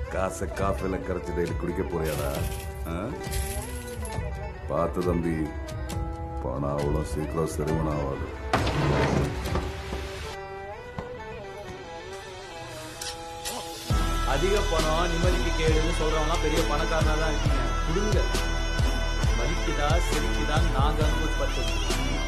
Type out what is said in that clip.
காசை காஃபில கரைச்சி டெய்லி குடிக்க போறியாடா? பார்த்து தம்பி, பணம் அவ்வளோ சீக்கிரம் செரிமனம் ஆகாது. அதிக பணம் நிம்மதிக்கு கேடுன்னு சொல்றவங்க பெரிய பணக்காரனா தான் இருக்கீங்க. கொடுங்க, வலிக்குதா செரிக்குதான் நாங்க அனுபவப்பட்டது.